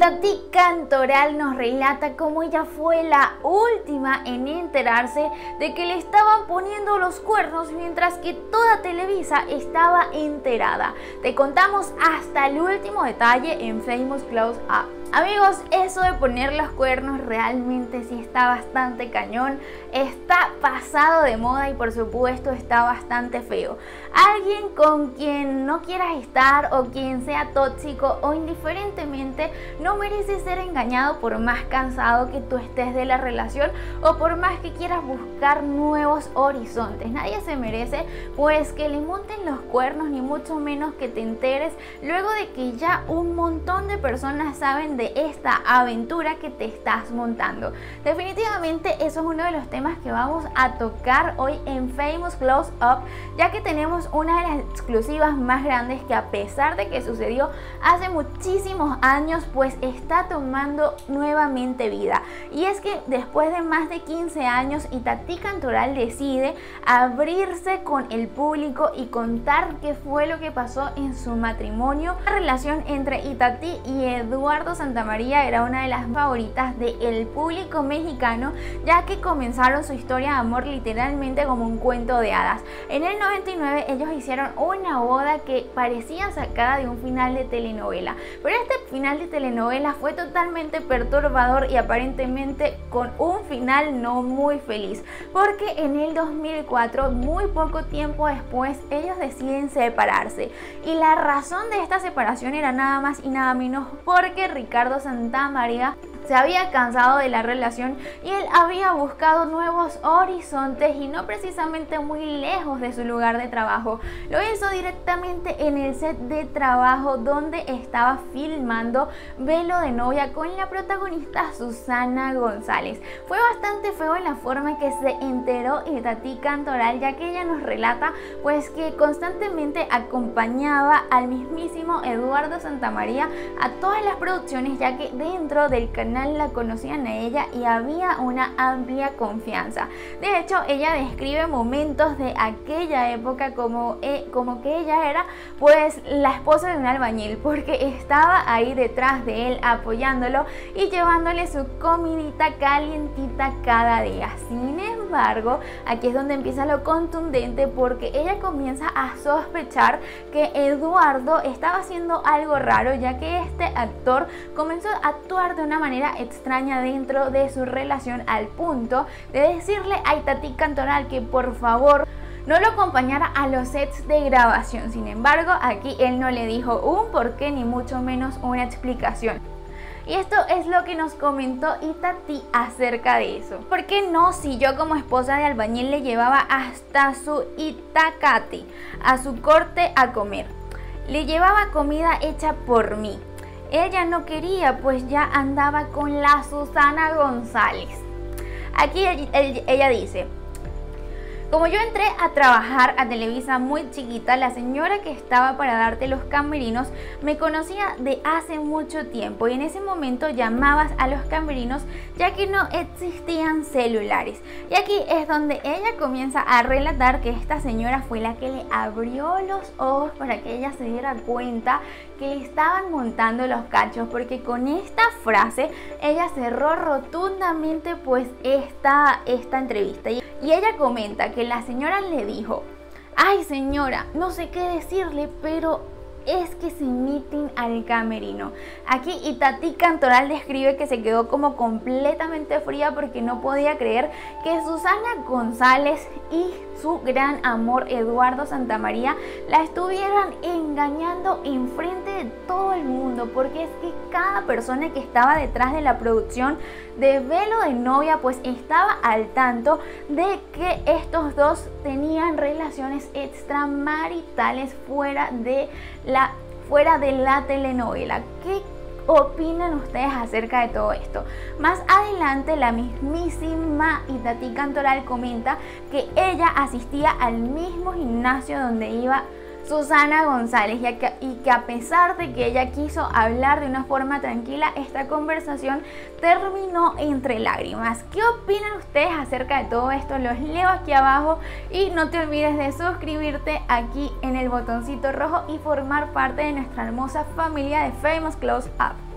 Itatí Cantoral nos relata cómo ella fue la última en enterarse de que le estaban poniendo los cuernos, mientras que toda Televisa estaba enterada. Te contamos hasta el último detalle en Famous Close Up. Amigos, eso de poner los cuernos realmente sí está bastante cañón, está pasado de moda y por supuesto está bastante feo. Alguien con quien no quieras estar o quien sea tóxico o indiferentemente no merece ser engañado por más cansado que tú estés de la relación o por más que quieras buscar nuevos horizontes. Nadie se merece pues que le monten los cuernos, ni mucho menos que te enteres luego de que ya un montón de personas saben de esta aventura que te estás montando. Definitivamente eso es uno de los temas que vamos a tocar hoy en Famous Close Up, ya que tenemos una de las exclusivas más grandes que, a pesar de que sucedió hace muchísimos años, pues está tomando nuevamente vida. Y es que después de más de 15 años, Itatí Cantoral decide abrirse con el público y contar qué fue lo que pasó en su matrimonio. La relación entre Itatí y Eduardo Santamaría era una de las favoritas del público mexicano, ya que comenzaron su historia de amor literalmente como un cuento de hadas. En el 99 ellos hicieron una boda que parecía sacada de un final de telenovela, pero este final de telenovela fue totalmente perturbador y aparentemente con un final no muy feliz, porque en el 2004, muy poco tiempo después, ellos deciden separarse, y la razón de esta separación era nada más y nada menos porque Ricardo Santamaría se había cansado de la relación y él había buscado nuevos horizontes, y no precisamente muy lejos de su lugar de trabajo. Lo hizo directamente en el set de trabajo donde estaba filmando Velo de novia con la protagonista Susana González. Fue bastante feo en la forma en que se enteró Itatí Cantoral, ya que ella nos relata pues que constantemente acompañaba al mismísimo Eduardo Santamaría a todas las producciones, ya que dentro del canal la conocían a ella y había una amplia confianza. De hecho, ella describe momentos de aquella época como que ella era pues la esposa de un albañil, porque estaba ahí detrás de él apoyándolo y llevándole su comidita calientita cada día. Sin embargo, aquí es donde empieza lo contundente, porque ella comienza a sospechar que Eduardo estaba haciendo algo raro, ya que este actor comenzó a actuar de una manera extraña dentro de su relación, al punto de decirle a Itatí Cantoral que por favor no lo acompañara a los sets de grabación. Sin embargo, aquí él no le dijo un porqué ni mucho menos una explicación. Y esto es lo que nos comentó Itatí acerca de eso. ¿Por qué no, si yo como esposa de albañil le llevaba hasta su Itacate, a su corte a comer? Le llevaba comida hecha por mí. Ella no quería, pues ya andaba con la Susana González. Aquí ella dice: como yo entré a trabajar a Televisa muy chiquita, la señora que estaba para darte los camerinos me conocía de hace mucho tiempo, y en ese momento llamabas a los camerinos ya que no existían celulares. Y aquí es donde ella comienza a relatar que esta señora fue la que le abrió los ojos para que ella se diera cuenta que le estaban montando los cachos, porque con esta frase ella cerró rotundamente pues esta entrevista. Y ella comenta que la señora le dijo: ay señora, no sé qué decirle, pero es que se meten al camerino. Aquí Itatí Cantoral describe que se quedó como completamente fría, porque no podía creer que Susana González y su gran amor Eduardo Santamaría la estuvieran engañando enfrente de todo el mundo, porque es que cada persona que estaba detrás de la producción de Velo de novia pues estaba al tanto de que estos dos tenían relaciones extramaritales fuera de la telenovela. ¿Qué opinan ustedes acerca de todo esto? Más adelante la mismísima Itatí Cantoral comenta que ella asistía al mismo gimnasio donde iba Susana González, y que a pesar de que ella quiso hablar de una forma tranquila, esta conversación terminó entre lágrimas. ¿Qué opinan ustedes acerca de todo esto? Los leo aquí abajo, y no te olvides de suscribirte aquí en el botoncito rojo y formar parte de nuestra hermosa familia de Famous Close Up.